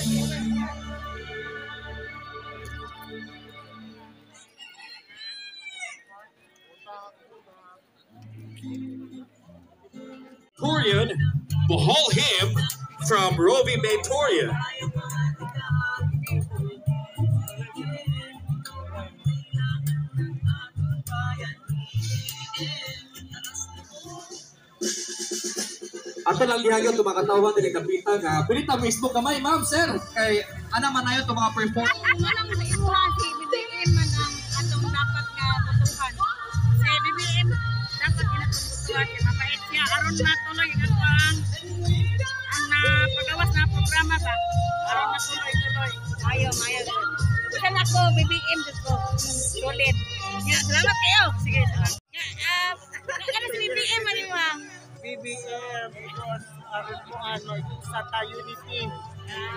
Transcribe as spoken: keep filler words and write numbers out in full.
Torian will haul him from Rovi Maytoria. Ato lang gihagyo ito mga katawan din kapita nga. Pinita mismo kamay, ma'am, sir. Kay, ano man na yun ito mga perform. Ano lang sa imuha, si B B M man ang atong dapat nga butuhan. Si B B M dapat ginatong butuhan. Kaya mabait siya. Aron matuloy ang ang ang napagawas na programa ba. Aron matuloy-tuloy. Ayaw, ayaw. Bukan ako, B B M dito ko. Solid. Salamat kayo. Sige, salamat. Ano si B B M, ano yung B B M because aron po ano Santa Unity